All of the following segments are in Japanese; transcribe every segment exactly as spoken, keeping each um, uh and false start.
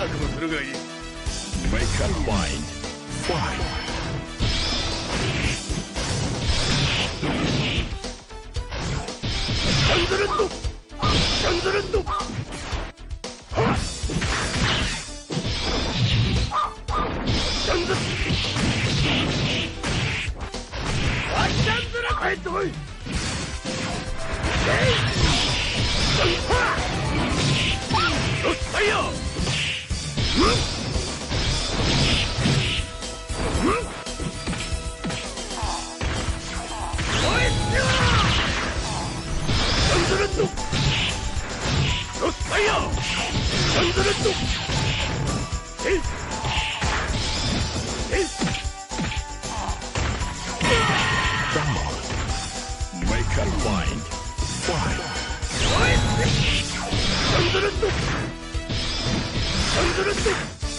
もするがいい。 Make up mind. Fight. シャンズレッドシャンズレッドはっシャンズあシャンズラ帰ってこい。えいシャンはっロスファイヤー。うんシャンズレッドロスファイヤーシャンズレッドえいえい Come on. Make up mind. Fight. シャンズレッドシャンズレッド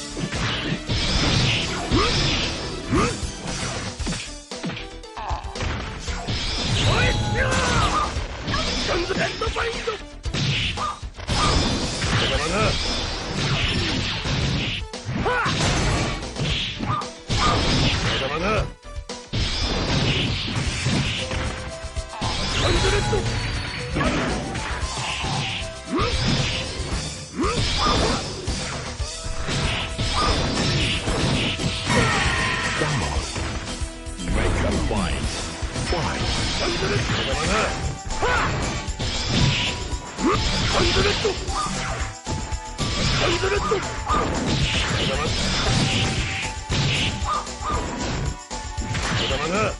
うんうんおいしょシャンズレッドバインドだからなはっだからなシャンズレッドうんうん Come on. Make up mind. Fight. シャンズレッドだからなはっシャンズレッドシャンズレッドだからだからな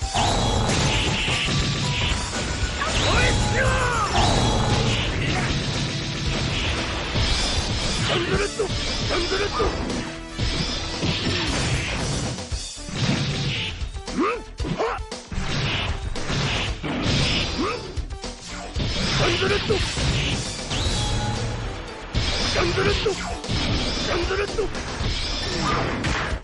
おいしょシャンズレッドシャンズレッドうんはっうんシャンズレッドシャンズレッドシャンズレッド